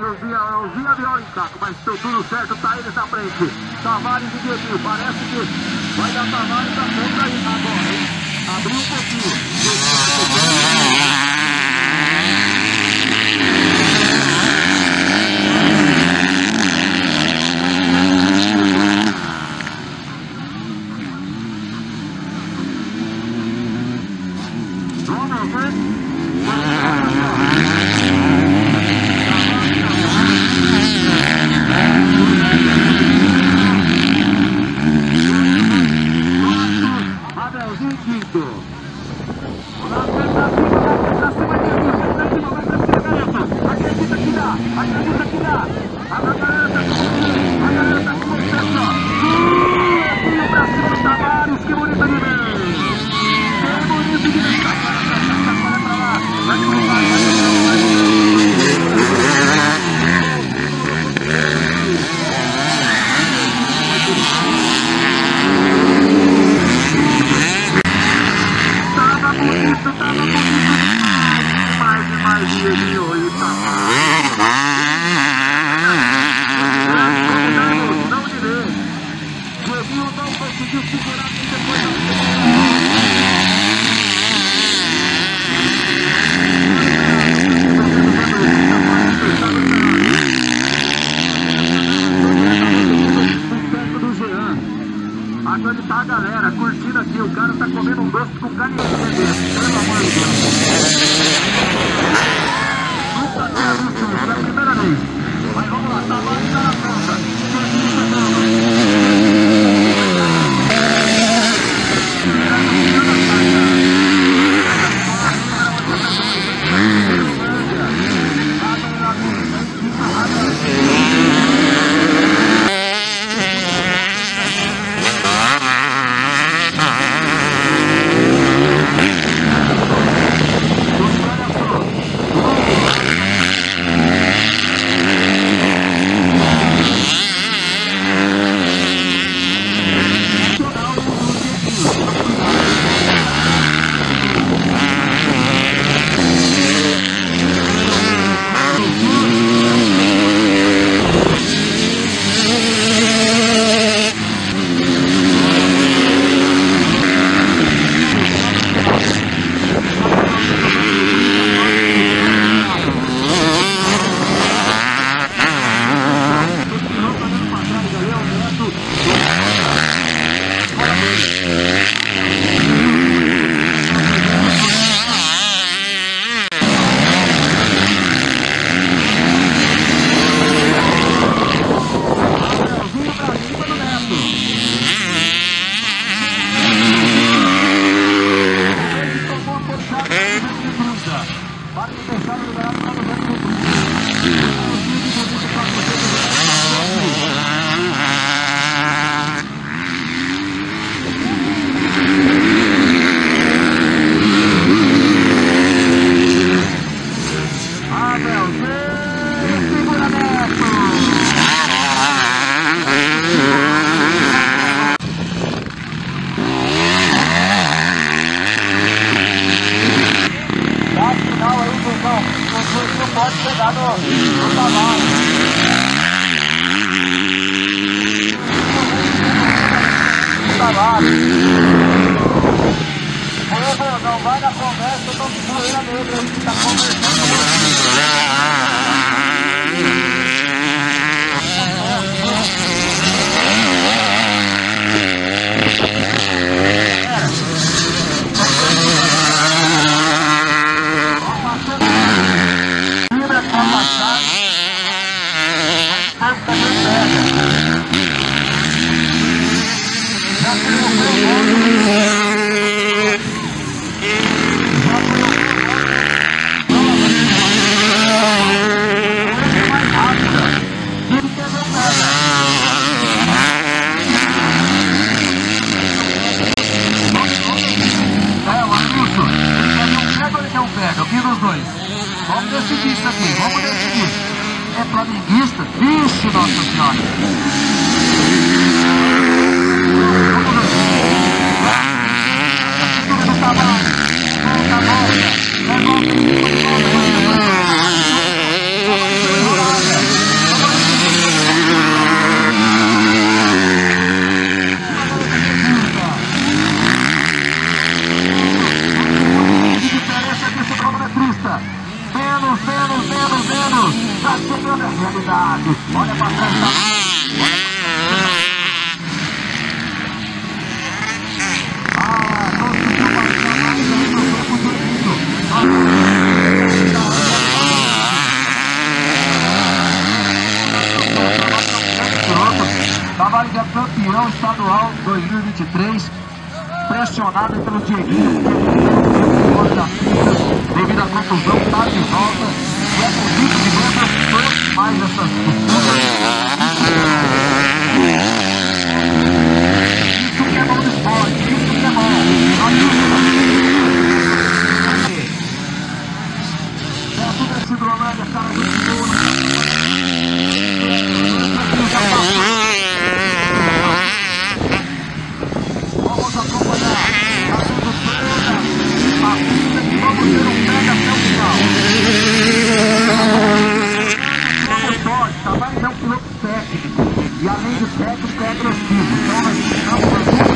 eu vi a viola em taco, mas deu tudo certo, tá eles na frente. Tavares e Dieguinho, parece que vai dar Tavares da ponta aí agora, hein? Abriu um pouquinho. Aqui onde tá a galera curtindo aqui, o cara tá comendo um doce com carne de bebê. Pelo amor de Deus. Nunca tinha visto isso, é a primeira vez. Mas vamos lá, tá lá e tá na ponta. Pode pegar no cavalo. Não vai na conversa, eu tô com poeira negra, a gente tá conversando. Vamos decidir isso aqui, vamos decidir. É flamenguista? Vixe, Nossa Senhora! Volta, volta! acionada pelo Dieguinho, devido à confusão, tá de volta. E é com 20 minutos, mais essas disputas. Isso que é bom do esporte, isso que é bom. É tudo esse Hidrolândia, cara do seguro. Vamos acompanhar a tudo toda a pista que vamos ter um pega até o final. Vamos forte, tá? Mas é um piloto técnico. E além de técnico é agressivo. Então nós ficamos para tudo.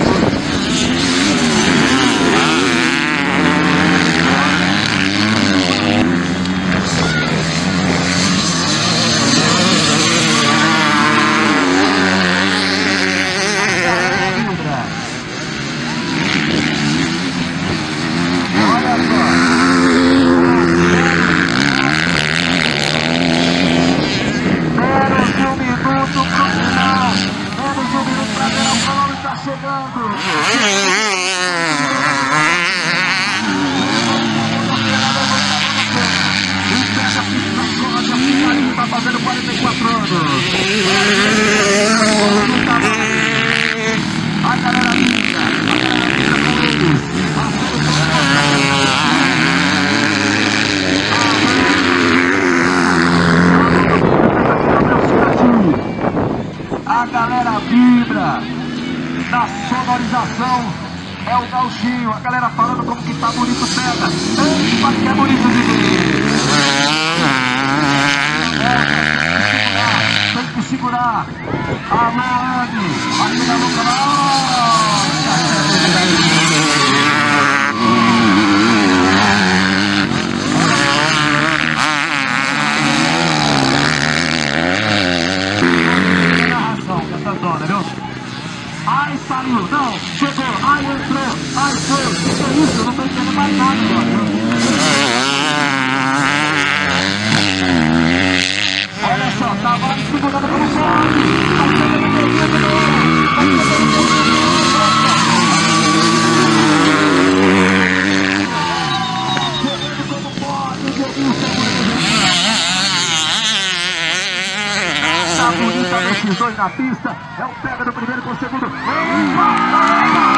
Tá fazendo 44 anos. A galera linda, com eles. A galera vibra na sonorização. É o gauchinho, a galera falando como que tá bonito, pega. Epa, que é bonito de ver. Tem que segurar. Alô, Anny, aqui na louca lá. Narração dessa zona, viu? Ai, saiu, não, chegou, ai, entrou, ai, foi. O que é isso? Eu não tô entendendo mais nada agora, viu? Olha só, Tavares segurando como pode. Vai pegando o meio de novo. Vai pegando o meio de novo. Chegando como pode. O Dieguinho tá bonita desses dois na pista. É o pega do primeiro com o segundo. Epa!